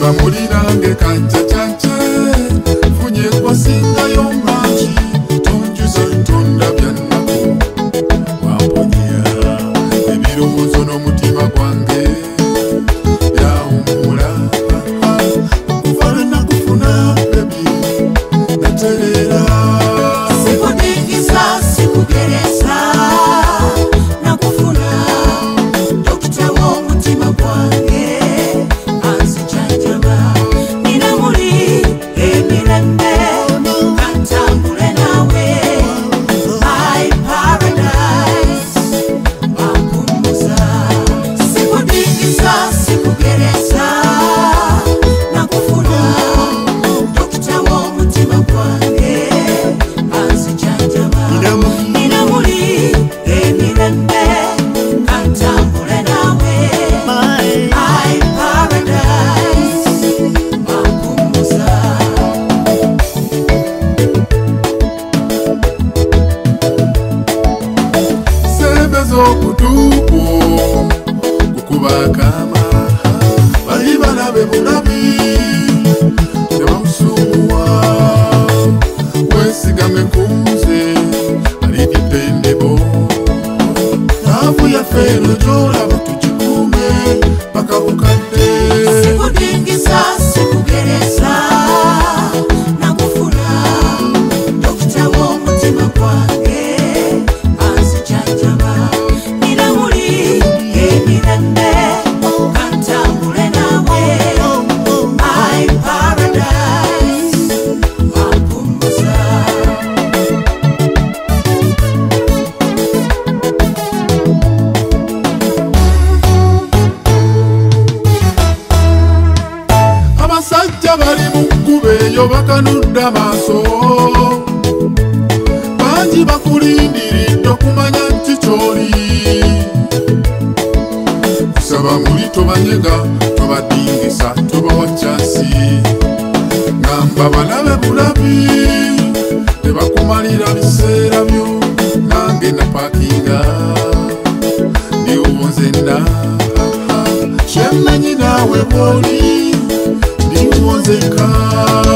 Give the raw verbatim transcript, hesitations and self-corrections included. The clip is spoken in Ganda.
Siba mulinange kanja chanje funye kwa singa yomanji tonjuze ntonda byanaku waponyea ebirowozo n'omutima gwange byawumula okuva lwe nakufuna bebi naterera sikudingiza sikugereza nakufuna dokita w'omutima gwange anzijanjaba nina muli emirembe kantambule nawe my paradise wampumuza sikudingiza sikugereza nakufuna dokita w'omutima gwange anzijanjaba nina muli emirembe kantambule nawe my paradise wampumuza sebeza okutuuko kukubakama bali balabe bulabi tebamusuwa wesigame kunze ali dipendebo naavu yafeero gyolaba tugikuume paka bukadde sikudingiza sikugereza nakufuna dokita w'omutima gwange anzijanjaba nina muli emirembe kantambule nawe my paradise wampumuza abasajja bali mu kkuba eyo bakanudde amaaso bangi bakulindiridde okumanya nti kyoli kusaba muli tobanyega tobadingisa tobawa kyansi ngamba balabe bulabi tebakumalira biseera byo nange napakinga ndiwo nzenna kyemmanyi naawe bwoli ndiwo nzeka